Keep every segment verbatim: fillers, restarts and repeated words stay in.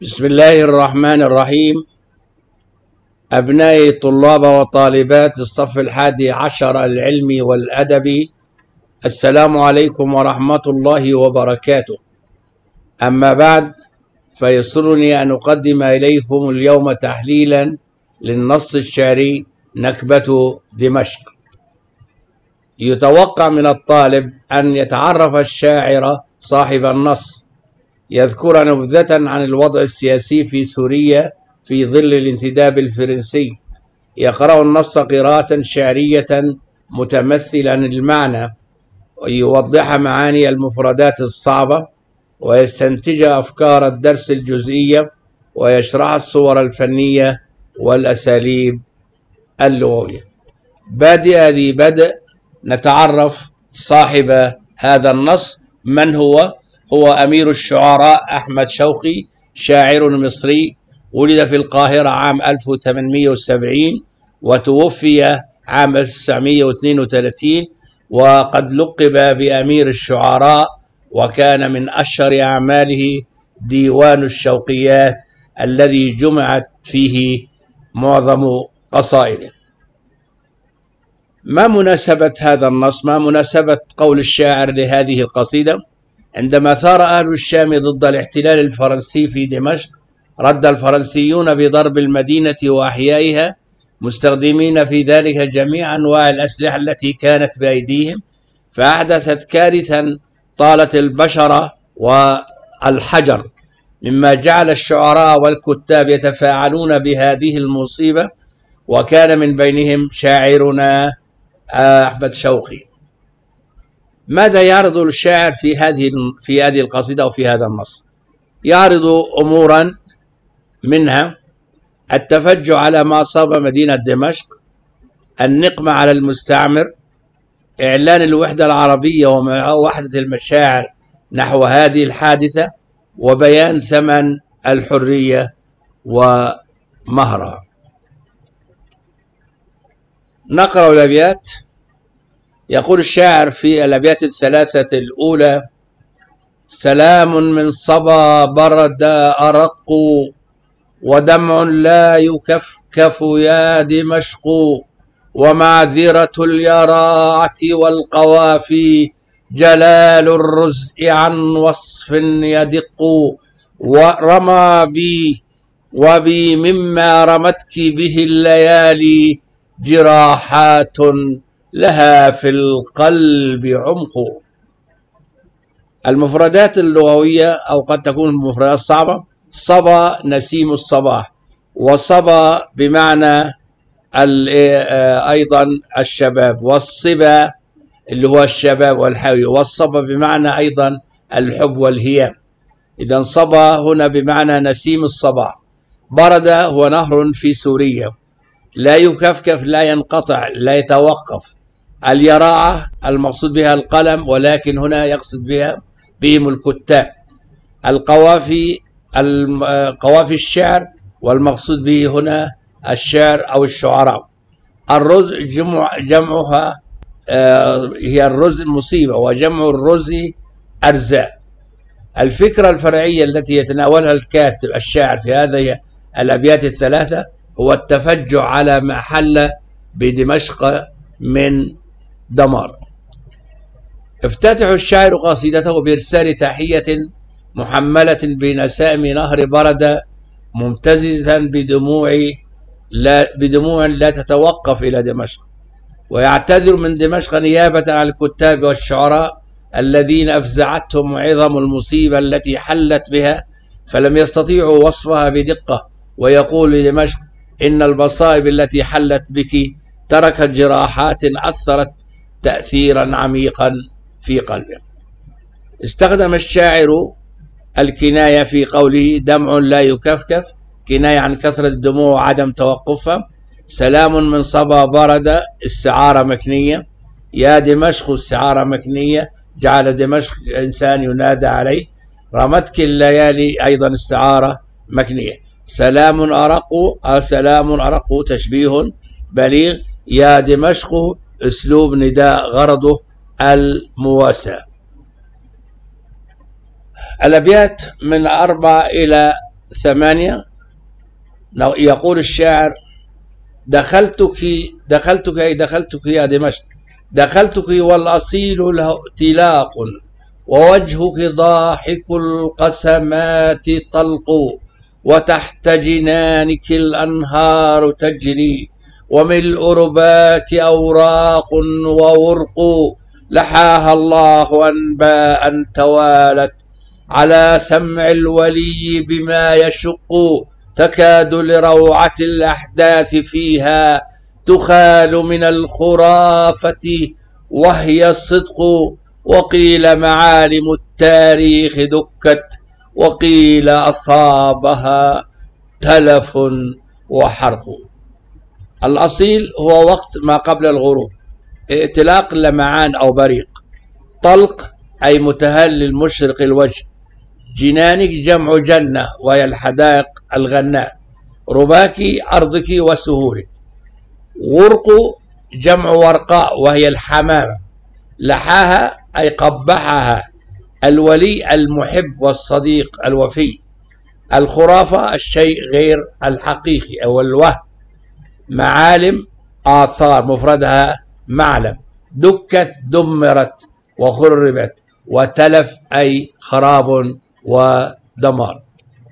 بسم الله الرحمن الرحيم. أبنائي طلاب وطالبات الصف الحادي عشر العلمي والأدبي، السلام عليكم ورحمة الله وبركاته. أما بعد، فيسرني أن أقدم إليكم اليوم تحليلا للنص الشعري نكبة دمشق. يتوقع من الطالب أن يتعرف الشاعر صاحب النص، يذكر نبذة عن الوضع السياسي في سوريا في ظل الانتداب الفرنسي، يقرأ النص قراءة شعرية متمثلا المعنى، ويوضح معاني المفردات الصعبة، ويستنتج أفكار الدرس الجزئية، ويشرح الصور الفنية والأساليب اللغوية. بادئ ذي بدء، نتعرف صاحب هذا النص من هو. هو أمير الشعراء أحمد شوقي، شاعر مصري، ولد في القاهرة عام ألف وثمانمئة وسبعين وتوفي عام ألف وتسعمئة واثنين وثلاثين، وقد لقب بأمير الشعراء، وكان من أشهر أعماله ديوان الشوقيات الذي جمعت فيه معظم قصائده. ما مناسبة هذا النص؟ ما مناسبة قول الشاعر لهذه القصيدة؟ عندما ثار أهل الشام ضد الاحتلال الفرنسي في دمشق، رد الفرنسيون بضرب المدينة وأحيائها، مستخدمين في ذلك جميع أنواع الأسلحة التي كانت بأيديهم، فأحدثت كارثة طالت البشرة والحجر، مما جعل الشعراء والكتاب يتفاعلون بهذه المصيبة، وكان من بينهم شاعرنا أحمد شوقي. ماذا يعرض الشاعر في هذه في هذه القصيدة أو في هذا النص؟ يعرض أمورا، منها التفجع على ما أصاب مدينة دمشق، النقمة على المستعمر، إعلان الوحدة العربية ووحدة المشاعر نحو هذه الحادثة، وبيان ثمن الحرية ومهرها. نقرأ الأبيات. يقول الشاعر في الأبيات الثلاثة الأولى: سلام من صبا برد أرق، ودمع لا يكفكف يا دمشق، ومعذرة اليراعة والقوافي، جلال الرزء عن وصف يدق، ورمى بي وبي مما رمتك به الليالي، جراحات لها في القلب عمق. المفردات اللغوية، أو قد تكون المفردات صعبة. صبا نسيم الصباح، وصبا بمعنى أيضا الشباب، والصبا اللي هو الشباب والحيوي، والصبا بمعنى أيضا الحب والهيام. إذن صبا هنا بمعنى نسيم الصباح. برد هو نهر في سوريا، لا يكفكف، لا ينقطع، لا يتوقف. اليراعة المقصود بها القلم، ولكن هنا يقصد بها بهم الكتاب. القوافي قوافي الشعر، والمقصود به هنا الشعر أو الشعراء. الرز جمع جمعها آه هي الرز مصيبة، وجمع الرز أرزاء. الفكرة الفرعية التي يتناولها الكاتب الشاعر في هذه الأبيات الثلاثة هو التفجع على ما حل بدمشق من دمار. افتتح الشاعر قصيدته بإرسال تحية محملة بنسائم نهر برد، ممتزجة بدموع لا بدموع لا تتوقف إلى دمشق، ويعتذر من دمشق نيابة عن الكتاب والشعراء الذين أفزعتهم عظم المصيبة التي حلت بها، فلم يستطيعوا وصفها بدقة، ويقول لدمشق: إن المصائب التي حلت بك تركت جراحات أثرت تأثيرا عميقا في قلبه. استخدم الشاعر الكناية في قوله دمع لا يكفكف، كناية عن كثرة الدموع وعدم توقفها. سلام من صبا برد، استعارة مكنية. يا دمشق، استعارة مكنية، جعل دمشق إنسان ينادى عليه. رمتك الليالي، أيضا استعارة مكنية. سلام أرق، سلام أرق تشبيه بليغ. يا دمشق أسلوب نداء غرضه المواساة. الأبيات من أربع إلى ثمانية يقول الشاعر: دخلتك دخلتك أي دخلتك يا دمشق، دخلتك والأصيل له تلاق، ووجهك ضاحك القسمات طلق، وتحت جنانك الأنهار تجري، وملء رباك أوراق وورق، لحاها الله أنباء توالت على سمع الولي بما يشق، تكاد لروعة الأحداث فيها تخال من الخرافة وهي الصدق، وقيل معالم التاريخ دكت، وقيل أصابها تلف وحرق. الأصيل هو وقت ما قبل الغروب، ائتلاق لمعان أو بريق، طلق أي متهلل مشرق الوجه، جنانك جمع جنة وهي الحدائق الغناء، رباكي أرضك وسهولك، غرق جمع ورقاء وهي الحمامة، لحاها أي قبحها الولي المحب والصديق الوفي، الخرافة الشيء غير الحقيقي أو الوهم، معالم آثار مفردها معلم، دكت دمرت وخربت، وتلف أي خراب ودمار.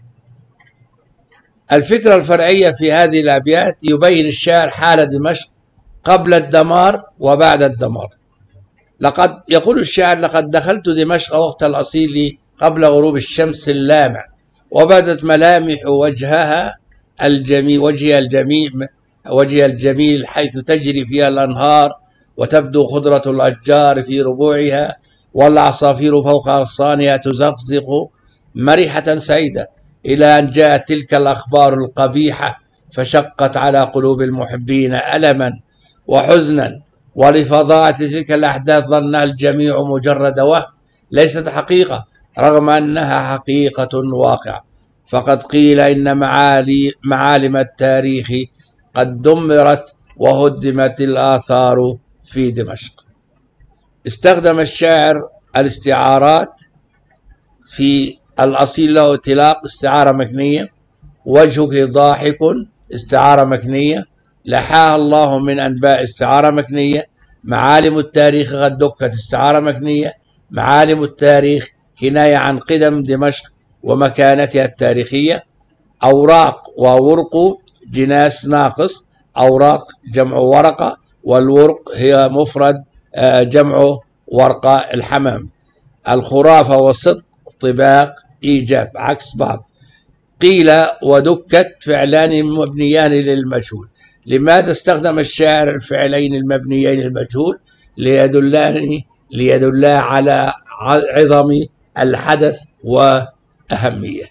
الفكرة الفرعية في هذه الأبيات يبين الشاعر حال دمشق قبل الدمار وبعد الدمار. لقد يقول الشاعر: لقد دخلت دمشق وقت الأصيل قبل غروب الشمس اللامع، وبدت ملامح وجهها الجميل وجهها الجميل وجهها الجميل حيث تجري فيها الأنهار، وتبدو خضرة الأشجار في ربوعها، والعصافير فوق أغصانها تزقزق مرحة سعيدة، إلى أن جاءت تلك الأخبار القبيحة فشقت على قلوب المحبين ألما وحزنا، ولفظاعة تلك الأحداث ظنها الجميع مجرد وهم ليست حقيقة، رغم أنها حقيقة واقعة. فقد قيل إن معالي معالم التاريخ قد دمرت وهدمت الآثار في دمشق. استخدم الشاعر الاستعارات في الأصيل له ائتلاق استعارة مكنية، وجهك ضاحك استعارة مكنية، لحاها الله من أنباء استعارة مكنية، معالم التاريخ قد دكت استعارة مكنية، معالم التاريخ كناية عن قدم دمشق ومكانتها التاريخية، أوراق وورق جناس ناقص، أوراق جمع ورقة، والورق هي مفرد جمع ورقة الحمام، الخرافة والصدق طباق إيجاب عكس بعض. قيل ودكت فعلان مبنيان للمجهول. لماذا استخدم الشاعر الفعلين المبنيين للمجهول؟ ليدلان ليدلا على عظم الحدث وأهمية.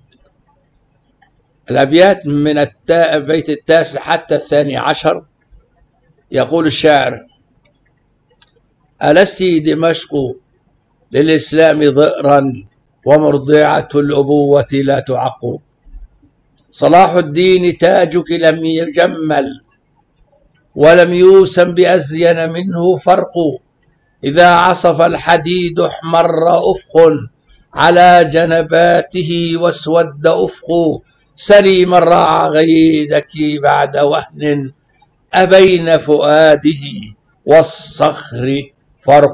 الأبيات من البيت التاسع حتى الثاني عشر يقول الشاعر: ألست دمشق للإسلام ضئرا، ومرضعة الأبوة لا تعق، صلاح الدين تاجك لم يجمل، ولم يوسم بأزين منه فرق، إذا عصف الحديد احمر أفق، على جنباته واسود أفق، سري من راع غيدك بعد وهن، أبين فؤاده والصخر فرق.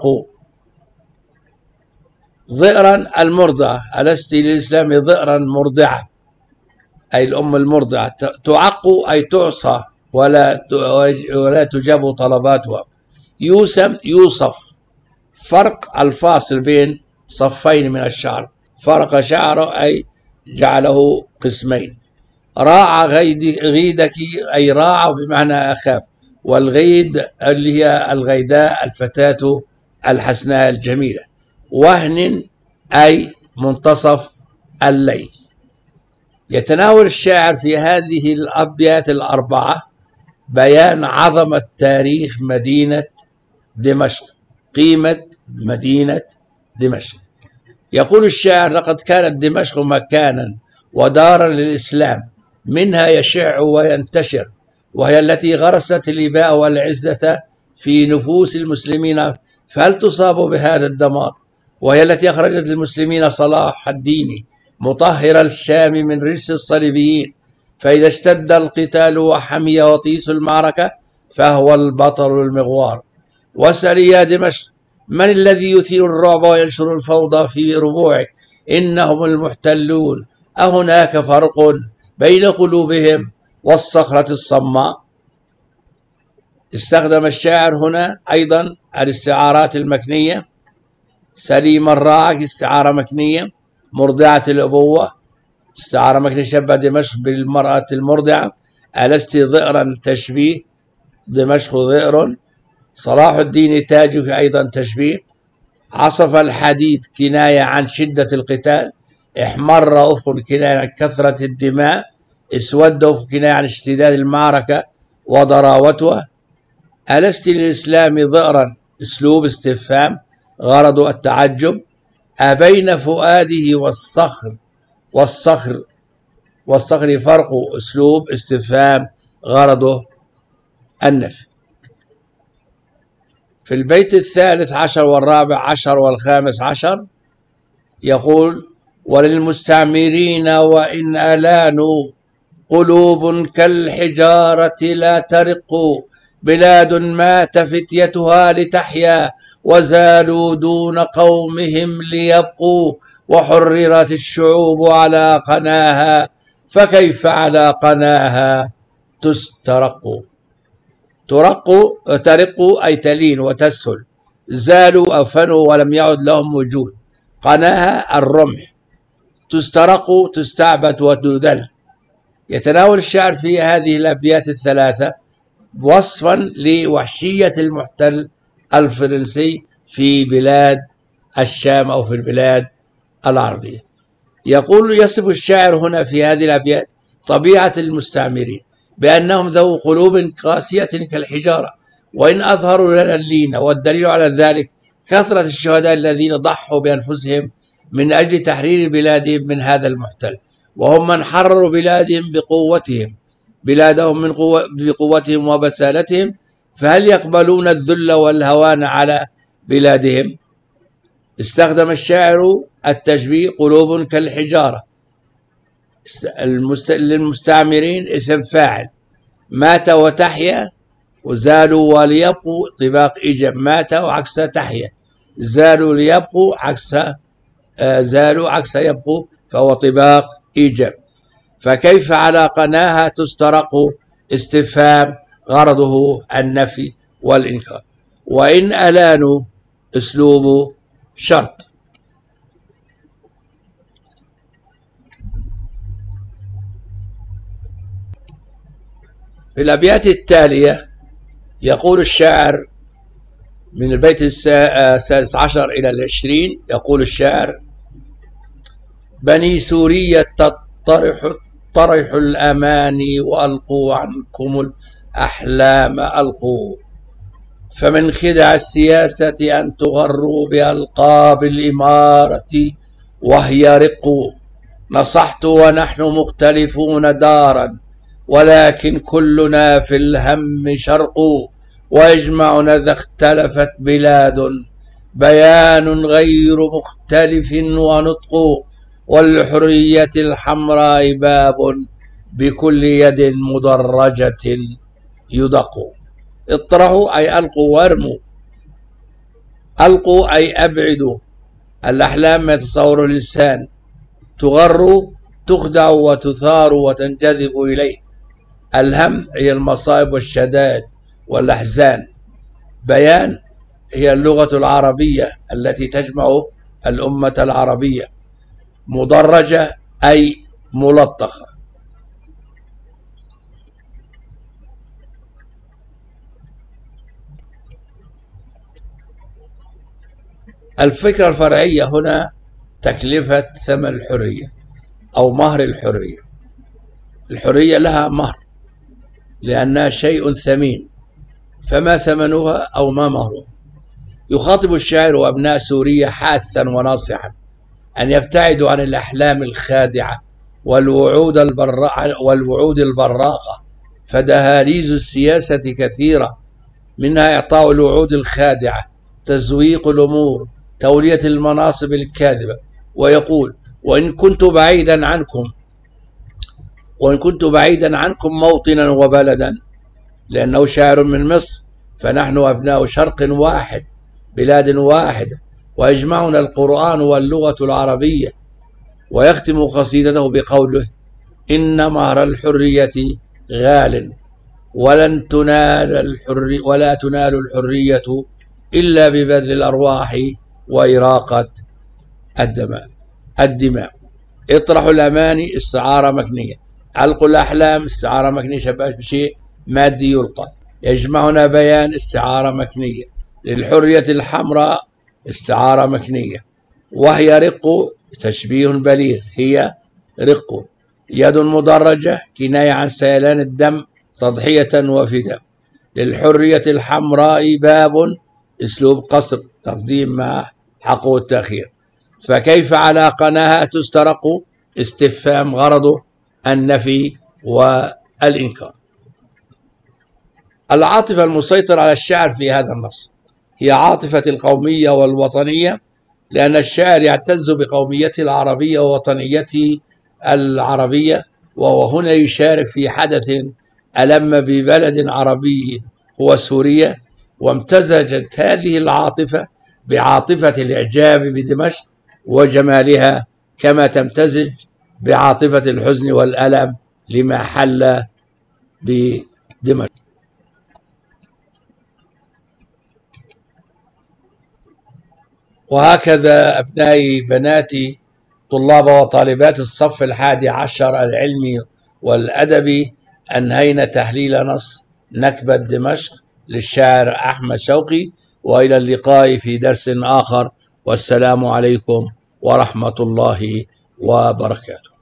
ضئرا المرضعة، ألست للإسلام ضئرا مرضعة أي الأم المرضعة، تعق أي تعصى ولا ولا تجاب طلباتها، يوسم يوصف، فرق الفاصل بين صفين من الشعر، فرق شعره أي جعله قسمين، راع غيدك أي راع بمعنى أخاف، والغيد اللي هي الغيداء الفتاة الحسناء الجميلة، وهن أي منتصف الليل. يتناول الشاعر في هذه الأبيات الأربعة بيان عظمة تاريخ مدينة دمشق، قيمة مدينة دمشق. يقول الشاعر: لقد كانت دمشق مكانا ودارا للإسلام، منها يشع وينتشر، وهي التي غرست الإباء والعزة في نفوس المسلمين، فهل تصاب بهذا الدمار؟ وهي التي أخرجت للمسلمين صلاح الدين مطهر الشام من رجس الصليبيين، فإذا اشتد القتال وحمي وطيس المعركة فهو البطل المغوار. واسأل يا دمشق من الذي يثير الرعب وينشر الفوضى في ربوعك؟ إنهم المحتلون. أهناك فرق بين قلوبهم والصخرة الصماء؟ استخدم الشاعر هنا أيضا الاستعارات المكنية. سليم الراعك استعارة مكنية. مرضعة الأبوة استعارة مكنية، شبه دمشق بالمرأة المرضعة. ألست ذئرا تشبيه، دمشق ذئر. صلاح الدين تاجك أيضا تشبيه. عصف الحديد كناية عن شدة القتال. احمر أفق كناية عن كثرة الدماء. اسود أفق كناية عن اشتداد المعركة وضراوتها. ألست للإسلام ذئرا اسلوب استفهام غرض التعجب. أبين فؤاده والصخر والصخر والصخر فرق اسلوب استفهام غرضه النفي. في البيت الثالث عشر والرابع عشر والخامس عشر يقول: وللمستعمرين وإن ألانوا قلوب كالحجارة لا ترق، بلاد مات فتيتها لتحيا وزالوا دون قومهم ليبقوا، وحررت الشعوب على قناها فكيف على قناها تسترق. ترق ترق أي تلين وتسهل. زالوا أو فنوا ولم يعد لهم وجود. قناها الرمح. تسترق تستعبد وتذل. يتناول الشعر في هذه الأبيات الثلاثة وصفا لوحشية المحتل الفرنسي في بلاد الشام أو في البلاد العربية. يقول يصف الشاعر هنا في هذه الأبيات طبيعة المستعمرين بأنهم ذو قلوب قاسية كالحجارة، وإن أظهروا لنا اللين، والدليل على ذلك كثرة الشهداء الذين ضحوا بأنفسهم من أجل تحرير بلادهم من هذا المحتل، وهم من حرروا بلادهم بقوتهم بلادهم من قوة بقوتهم وبسالتهم، فهل يقبلون الذل والهوان على بلادهم؟ استخدم الشاعر التشبيه قلوب كالحجارة. للمستعمرين اسم فاعل. مات وتحيا وزالوا وليبقوا طباق إيجاب. مات وعكس تحيا. زالوا ليبقوا عكس آه زالوا عكس يبقوا فهو طباق إيجاب. فكيف على قناها تسترق استفهام غرضه النفي والإنكار. وإن ألانوا أسلوب شرط. في الأبيات التالية يقول الشاعر من البيت السادس عشر إلى العشرين يقول الشاعر: بني سورية تطرح طرح الأماني وألقوا عنكم الأحلام ألقوا، فمن خدع السياسة أن تغروا بألقاب الإمارة وهي رق. نصحت ونحن مختلفون دارا ولكن كلنا في الهم شرق، ويجمعنا إذا اختلفت بلاد بيان غير مختلف ونطق، والحرية الحمراء باب بكل يد مدرجة يدق. اطرحوا أي ألقوا وارموا. ألقوا أي أبعدوا الأحلام ما يتصور الإنسان. تغر تخدع وتثار وتنجذب إليه. الهم هي المصائب والشدائد والأحزان. بيان هي اللغة العربية التي تجمع الأمة العربية. مدرجة أي ملطخة. الفكرة الفرعية هنا تكلفة ثمن الحرية أو مهر الحرية. الحرية لها مهر لأنها شيء ثمين، فما ثمنها أو ما مهرها؟ يخاطب الشاعر أبناء سوريا حاثا وناصحا أن يبتعدوا عن الأحلام الخادعة والوعود والوعود البراقة، فدهاليز السياسة كثيرة، منها إعطاء الوعود الخادعة، تزويق الأمور، تولية المناصب الكاذبة. ويقول: وإن كنت بعيدا عنكم وإن كنت بعيدا عنكم موطنا وبلدا، لأنه شاعر من مصر، فنحن أبناء شرق واحد بلاد واحدة، ويجمعنا القرآن واللغة العربية. ويختم قصيدته بقوله: إن مهر الحرية غال، ولن تنال الحر ولا تنال الحرية إلا ببذل الأرواح وإراقة الدماء الدماء اطرحوا الأماني استعارة مكنية، علقوا الأحلام استعارة مكنية، شباب بشيء مادي يلقى. يجمعنا بيان استعارة مكنية. للحرية الحمراء استعارة مكنية، وهي رق تشبيه بليغ، هي رق. يد مدرجة كناية عن سيلان الدم تضحية وفداء. للحرية الحمراء باب اسلوب قصر تقديم مع حقه التأخير. فكيف على قناها تسترق استفهام غرضه النفي والإنكار. العاطفة المسيطرة على الشاعر في هذا النص هي عاطفة القومية والوطنية، لأن الشاعر يعتز بقوميته العربية ووطنيته العربية، وهو هنا يشارك في حدث ألم ببلد عربي هو سوريا، وامتزجت هذه العاطفة بعاطفة الإعجاب بدمشق وجمالها، كما تمتزج بعاطفة الحزن والألم لما حل بدمشق. وهكذا أبنائي بناتي طلاب وطالبات الصف الحادي عشر العلمي والأدبي، أنهينا تحليل نص نكبة دمشق للشاعر أحمد شوقي، وإلى اللقاء في درس آخر، والسلام عليكم ورحمة الله وبركاته.